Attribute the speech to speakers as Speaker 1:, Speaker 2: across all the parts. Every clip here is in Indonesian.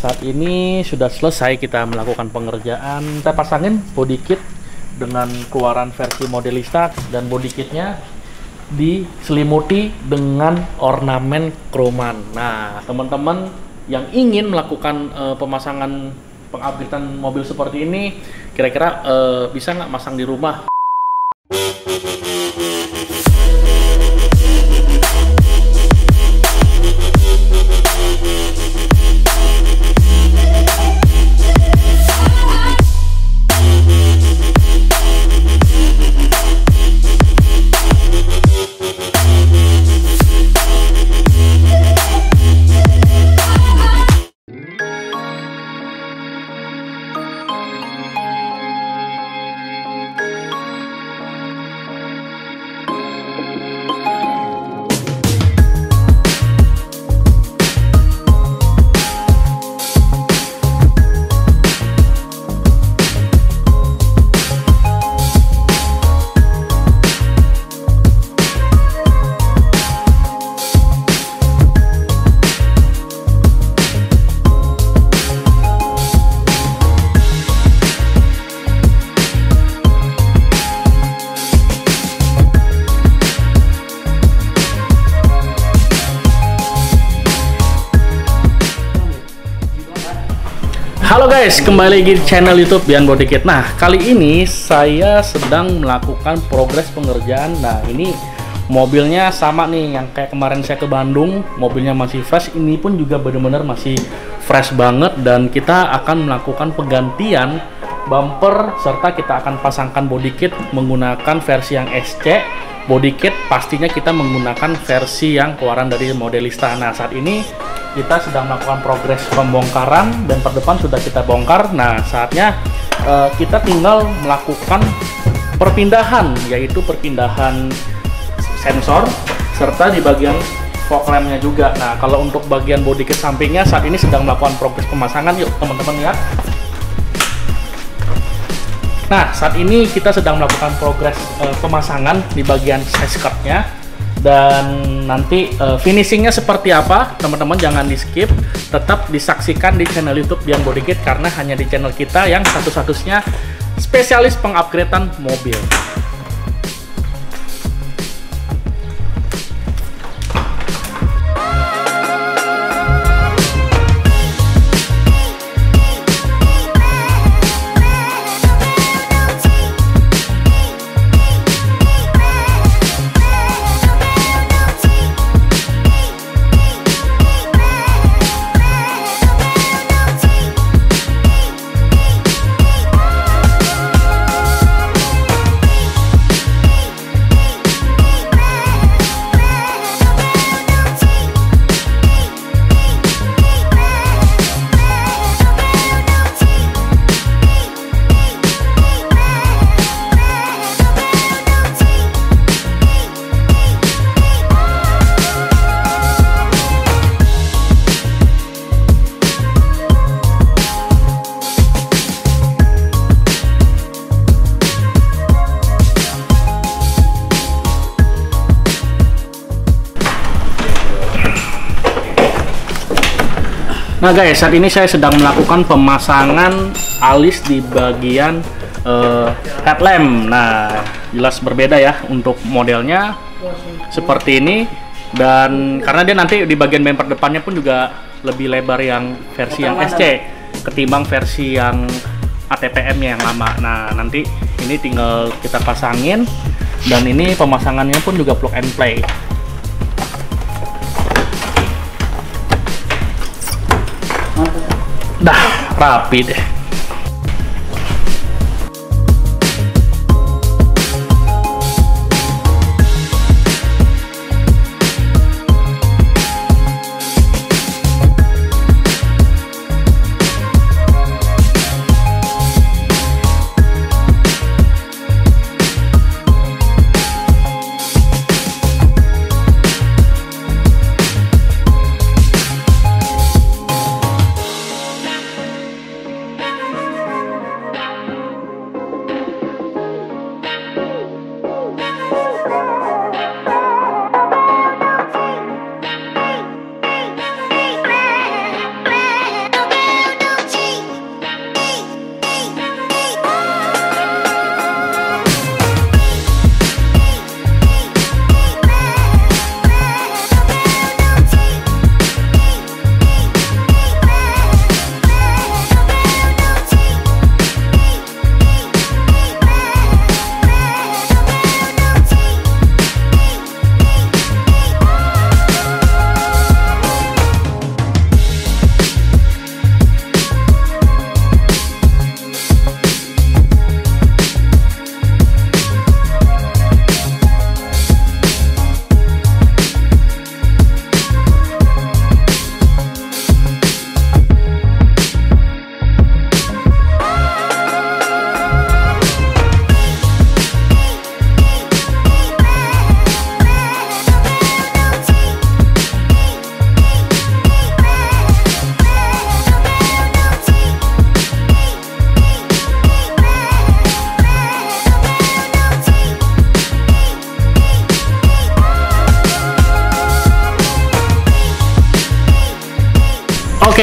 Speaker 1: Saat ini sudah selesai kita melakukan pengerjaan. Kita pasangin body kit dengan keluaran versi Modelista, dan body kitnya diselimuti dengan ornamen kroman. Nah, teman-teman yang ingin melakukan pemasangan pengupgradean mobil seperti ini, kira-kira bisa nggak masang di rumah? Halo guys, kembali lagi di channel YouTube Bian Body Kit. Nah, kali ini saya sedang melakukan progres pengerjaan. Nah, ini mobilnya sama nih yang kayak kemarin saya ke Bandung. Mobilnya masih fresh, ini pun juga benar-benar masih fresh banget. Dan kita akan melakukan penggantian bumper, serta kita akan pasangkan body kit menggunakan versi yang SC. Body kit pastinya kita menggunakan versi yang keluaran dari Modelista. Nah, saat ini kita sedang melakukan progres pembongkaran dan per depan sudah kita bongkar. Nah, saatnya kita tinggal melakukan perpindahan, yaitu perpindahan sensor serta di bagian fog lampnya juga. Nah, kalau untuk bagian body kit sampingnya saat ini sedang melakukan progres pemasangan. Yuk teman-teman lihat. Nah, saat ini kita sedang melakukan progres pemasangan di bagian side skirtnya. Dan nanti finishingnya seperti apa, teman-teman jangan di skip, tetap disaksikan di channel YouTube Bian Body Kit, karena hanya di channel kita yang satu-satunya spesialis pengupgradean mobil. Nah guys, saat ini saya sedang melakukan pemasangan alis di bagian headlamp. Nah, jelas berbeda ya untuk modelnya seperti ini. Dan karena dia nanti di bagian bumper depannya pun juga lebih lebar yang versi yang SC ketimbang versi yang ATPM-nya yang lama. Nah, nanti ini tinggal kita pasangin, dan ini pemasangannya pun juga plug and play. Dah rapi deh.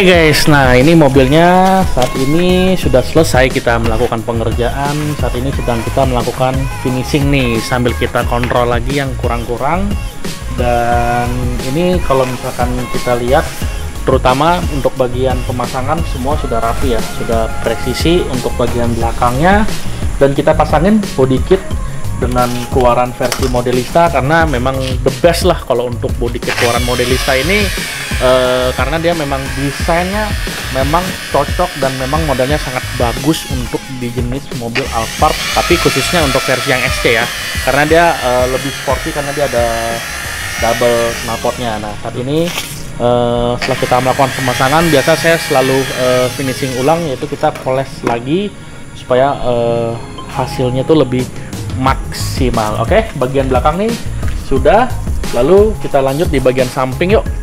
Speaker 1: Oke guys, nah ini mobilnya saat ini sudah selesai kita melakukan pengerjaan. Saat ini sedang kita melakukan finishing nih, sambil kita kontrol lagi yang kurang-kurang. Dan ini kalau misalkan kita lihat, terutama untuk bagian pemasangan semua sudah rapi ya, sudah presisi untuk bagian belakangnya. Dan kita pasangin body kit dengan keluaran versi Modelista, karena memang the best lah kalau untuk body kit keluaran Modelista ini, karena dia memang desainnya memang cocok dan memang modelnya sangat bagus untuk di jenis mobil Alphard, tapi khususnya untuk versi yang SC ya, karena dia lebih sporty karena dia ada double knalpotnya. Nah saat ini setelah kita melakukan pemasangan, biasa saya selalu finishing ulang, yaitu kita poles lagi supaya hasilnya tuh lebih maksimal. Oke, bagian belakang nih sudah, lalu kita lanjut di bagian samping yuk.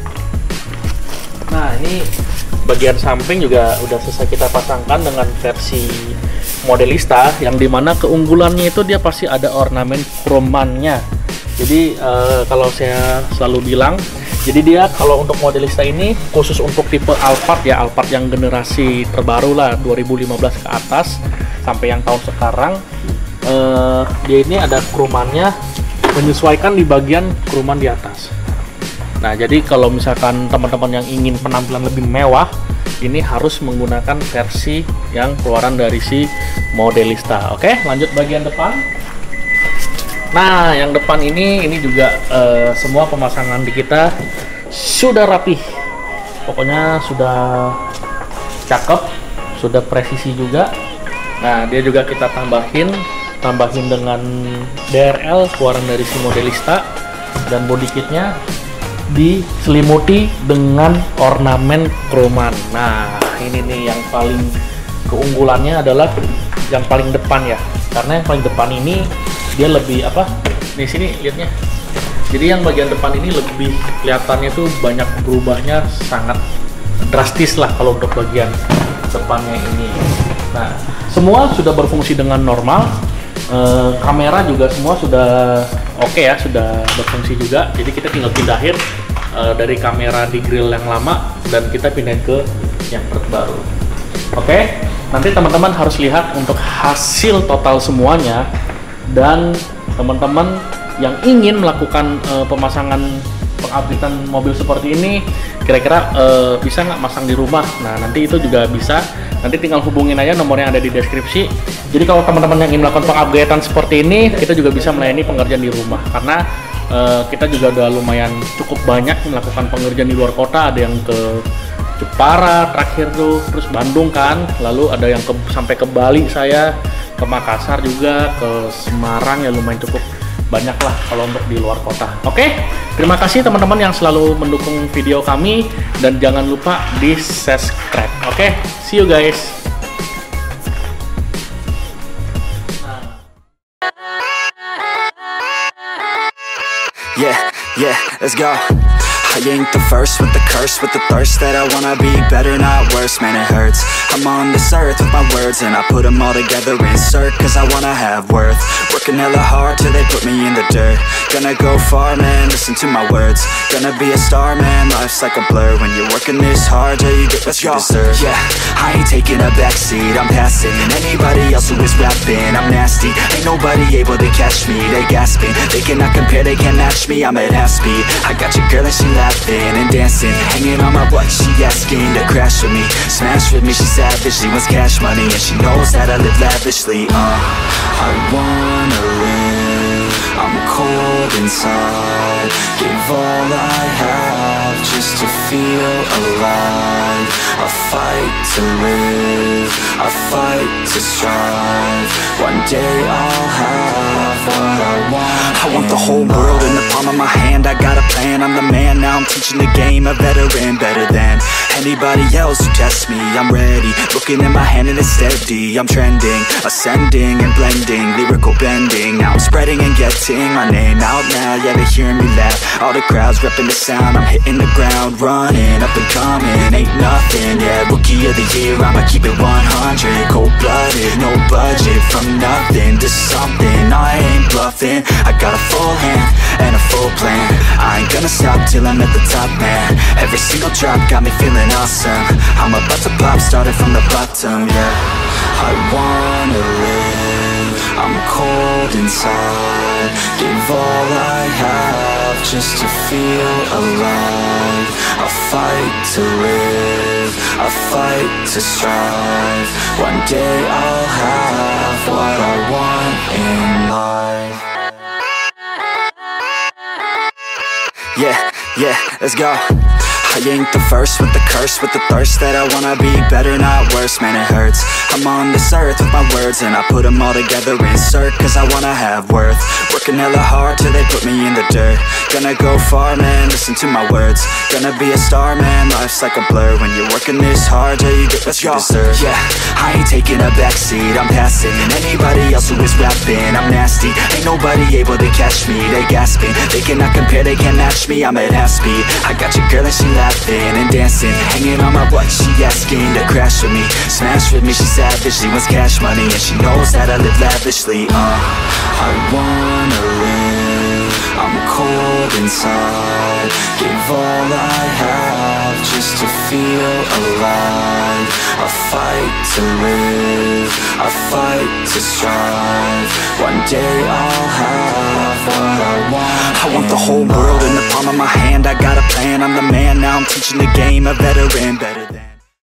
Speaker 1: Nah ini bagian samping juga udah selesai kita pasangkan dengan versi Modelista, yang dimana keunggulannya itu dia pasti ada ornamen kromannya. Jadi kalau saya selalu bilang, jadi dia kalau untuk Modelista ini khusus untuk tipe Alphard ya, Alphard yang generasi terbaru lah, 2015 ke atas sampai yang tahun sekarang, dia ini ada kromannya menyesuaikan di bagian kroman di atas. Nah jadi kalau misalkan teman-teman yang ingin penampilan lebih mewah, ini harus menggunakan versi yang keluaran dari si Modelista. Oke, lanjut bagian depan. Nah yang depan ini juga semua pemasangan di kita sudah rapih, pokoknya sudah cakep, sudah presisi juga. Nah dia juga kita tambahin dengan DRL keluaran dari si Modelista, dan body kitnya diselimuti dengan ornamen kroman. Nah ini nih yang paling keunggulannya adalah yang paling depan ya, karena yang paling depan ini dia lebih apa, di sini lihatnya, jadi yang bagian depan ini lebih kelihatannya tuh banyak berubahnya, sangat drastis lah kalau untuk bagian depannya ini. Nah semua sudah berfungsi dengan normal. Kamera juga semua sudah oke ya, sudah berfungsi juga. Jadi kita tinggal pindahin dari kamera di grill yang lama dan kita pindahin ke yang terbaru. Oke, nanti teman-teman harus lihat untuk hasil total semuanya. Dan teman-teman yang ingin melakukan pemasangan pengupdatean mobil seperti ini, kira-kira bisa nggak masang di rumah? Nah nanti itu juga bisa, nanti tinggal hubungin aja nomor yang ada di deskripsi. Jadi kalau teman-teman yang ingin melakukan pengupdatean seperti ini, kita juga bisa melayani pengerjaan di rumah, karena kita juga udah lumayan cukup banyak melakukan pengerjaan di luar kota. Ada yang ke Jepara terakhir tuh, terus Bandung kan, lalu ada yang sampai ke Bali, saya ke Makassar juga, ke Semarang, ya lumayan cukup banyak lah kalau untuk di luar kota. Oke, terima kasih teman-teman yang selalu mendukung video kami, dan jangan lupa di subscribe. Oke, see you guys.
Speaker 2: Yeah, let's go. I ain't the first with the curse, with the thirst that I wanna be better, not worse, man it hurts. I'm on this earth with my words and I put them all together, insert, cause I wanna have worth. Working hella hard till they put me in the dirt. Gonna go far, man, listen to my words. Gonna be a star, man, life's like a blur. When you're working this hard till you get what you deserve. Yeah, I ain't taking a backseat, I'm passing anybody else who is rapping. I'm nasty, ain't nobody able to catch me. They gasping, they cannot compare, they can't match me. I'm at half speed, I got your girl and she laughing and dancing, hanging on my butt, she asking to crash with me, smash with me, she savage, she wants cash money, and she knows that I live lavishly. I wanna live, I'm cold inside, give all I have just to feel alive. I fight to live, I fight to strive, one day I'll have what I want. I want the whole world in the palm of my hand, I got a plan, I'm the man, now I'm teaching the game, a veteran, better than anybody else who tests me. I'm ready, looking at my hand and it's steady, I'm trending, ascending and blending, lyrical bending, now I'm spreading and getting my name out now, yeah they hearing me laugh, all the crowds repping the sound, I'm hitting the ground, running, up and coming, ain't nothing, yeah, rookie of the year, I'ma keep it 100, cold-blooded, no budget, from nothing to something, I ain't bluffing, I got a full hand and a full plan, I ain't gonna stop till I'm at the top, man, every single drop got me feeling feeling awesome. I'm about to pop, started from the bottom, yeah. I wanna live, I'm cold inside. Give all I have just to feel alive. I fight to live, I fight to strive. One day I'll have what I want in life. Yeah, let's go. I ain't the first with the curse, with the thirst that I wanna be better, not worse, man it hurts. I'm on this earth with my words and I put them all together, insert, cause I wanna have worth. Working hella hard till they put me in the dirt. Gonna go far, man, listen to my words. Gonna be a star, man, life's like a blur. When you're working this hard till you get what you deserve. Yeah, I ain't taking a backseat, I'm passing anybody else who is rapping. I'm nasty, ain't nobody able to catch me. They gasping, they cannot compare, they can't match me. I'm at half speed, I got your girl and she laughing and dancing, hanging on my butt, she asking to crash with me, smash with me, she savage, she wants cash money, and she knows that I live lavishly, I wanna live, I'm cold inside, give all I have just to feel alive, I fight to live, I fight to strive, one day I'll have what I want. I want the whole world in the palm of my hand, I got a plan, I'm the man, now I'm teaching the game, a veteran, better